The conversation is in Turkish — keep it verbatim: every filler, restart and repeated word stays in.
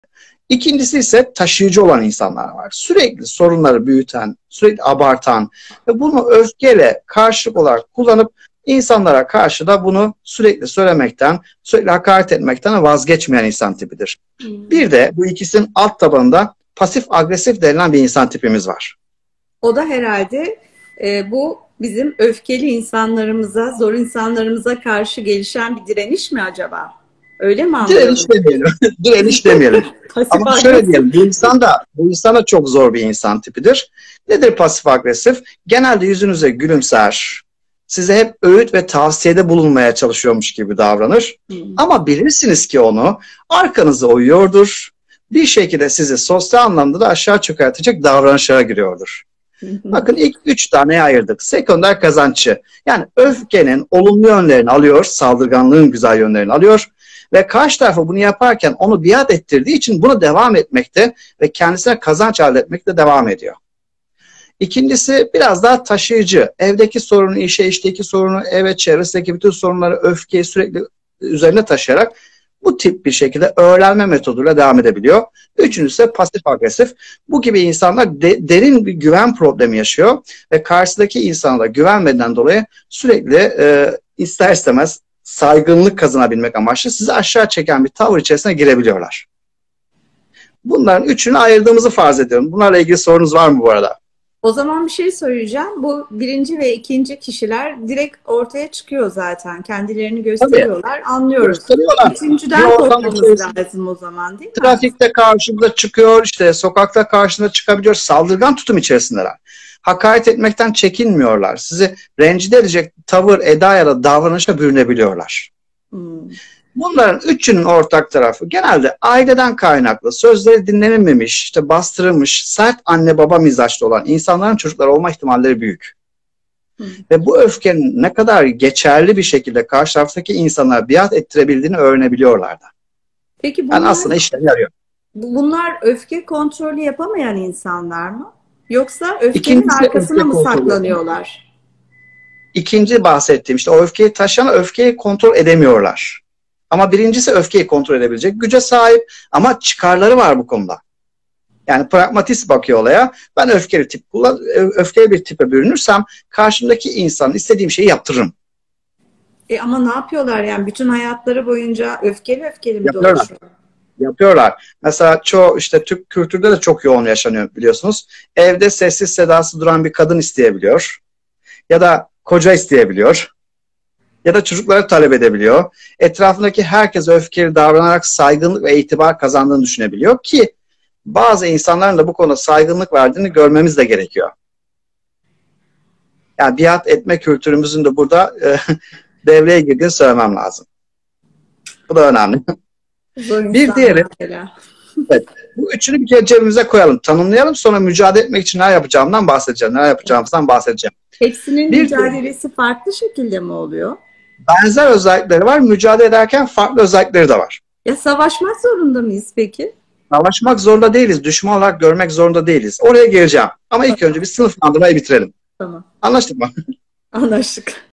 İkincisi ise taşıyıcı olan insanlar var. Sürekli sorunları büyüten, sürekli abartan ve bunu öfkeyle karşılık olarak kullanıp insanlara karşı da bunu sürekli söylemekten, sürekli hakaret etmekten vazgeçmeyen insan tipidir. Hmm. Bir de bu ikisinin alt tabanında pasif agresif denilen bir insan tipimiz var. O da herhalde e, bu bizim öfkeli insanlarımıza, zor insanlarımıza karşı gelişen bir direniş mi acaba? Öyle mi anlıyorum? Direniş demeyelim. Direniş demeyelim. Ama şöyle diyelim, bu insan da bu insan da çok zor bir insan tipidir. Nedir pasif agresif? Genelde yüzünüze gülümser, size hep öğüt ve tavsiyede bulunmaya çalışıyormuş gibi davranır. Hmm. Ama bilirsiniz ki onu arkanıza uyuyordur. Bir şekilde sizi sosyal anlamda da aşağı çökertecek davranışlara giriyordur. Bakın ilk üç taneye ayırdık. Sekonder kazanççı. Yani öfkenin olumlu yönlerini alıyor, saldırganlığın güzel yönlerini alıyor. Ve karşı tarafa bunu yaparken onu biat ettirdiği için buna devam etmekte ve kendisine kazanç elde etmekte devam ediyor. İkincisi biraz daha taşıyıcı. Evdeki sorunu, işe işteki sorunu, eve çevresindeki bütün sorunları, öfkeyi sürekli üzerine taşıyarak bu tip bir şekilde öğrenme metoduyla devam edebiliyor. Üçüncüsü ise pasif agresif. Bu gibi insanlar de, derin bir güven problemi yaşıyor ve karşıdaki insana da güvenmeden dolayı sürekli e, ister istemez saygınlık kazanabilmek amaçlı sizi aşağı çeken bir tavır içerisine girebiliyorlar. Bunların üçünü ayırdığımızı farz ediyorum. Bunlarla ilgili sorunuz var mı bu arada? O zaman bir şey söyleyeceğim. Bu birinci ve ikinci kişiler direkt ortaya çıkıyor zaten. Kendilerini gösteriyorlar. Tabii. Anlıyoruz. Gösteriyorlar. Üçüncüden korkmamız lazım o zaman, değil mi? Trafikte karşımıza çıkıyor, işte sokakta karşına çıkabiliyor. Saldırgan tutum içerisindeler. Hakaret etmekten çekinmiyorlar. Sizi rencide edecek tavır, eda ya da davranışa bürünebiliyorlar. Hmm. Bunların üçünün ortak tarafı genelde aileden kaynaklı, sözleri dinlenilmemiş, işte bastırılmış, sert anne baba mizaçlı olan insanların çocukları olma ihtimalleri büyük. Hmm. Ve bu öfkenin ne kadar geçerli bir şekilde karşı taraftaki insanlara biat ettirebildiğini öğrenebiliyorlar da. Peki bunlar, yani aslında işlerine yarıyor. Bunlar öfke kontrolü yapamayan insanlar mı? Yoksa öfkenin İkincisi arkasına öfke mı saklanıyorlar? İkinci bahsettiğim işte o öfkeyi taşıyan öfkeyi kontrol edemiyorlar. Ama birincisi öfkeyi kontrol edebilecek güce sahip ama çıkarları var bu konuda. Yani pragmatist bakıyor olaya. Ben öfkeli tip kullan, öfkeli bir tipe bürünürsem karşımdaki insanın istediğim şeyi yaptırırım. E ama ne yapıyorlar yani bütün hayatları boyunca öfkeli öfkeli mi yapıyorlar. dolaşıyor? Yapıyorlar. Mesela çoğu işte Türk kültürde de çok yoğun yaşanıyor biliyorsunuz. Evde sessiz sedası duran bir kadın isteyebiliyor. Ya da koca isteyebiliyor. Ya da çocukları talep edebiliyor. Etrafındaki herkes öfkeli davranarak saygınlık ve itibar kazandığını düşünebiliyor ki bazı insanların da bu konuda saygınlık verdiğini görmemiz de gerekiyor. Yani biat etme kültürümüzün de burada e, devreye girdiğini söylemem lazım. Bu da önemli. Bir diğeri, evet, bu üçünü bir kere cebimize koyalım, tanımlayalım, sonra mücadele etmek için ne yapacağımdan bahsedeceğim, ne yapacağımızdan bahsedeceğim. Hepsinin bir mücadelesi de, farklı şekilde mi oluyor? Benzer özellikleri var, mücadele ederken farklı özellikleri de var. Ya savaşmak zorunda mıyız peki? Savaşmak zorunda değiliz, düşman olarak görmek zorunda değiliz. Oraya geleceğim. Ama ilk önce bir sınıflandırmayı bitirelim. Tamam. Anlaştık mı? Anlaştık.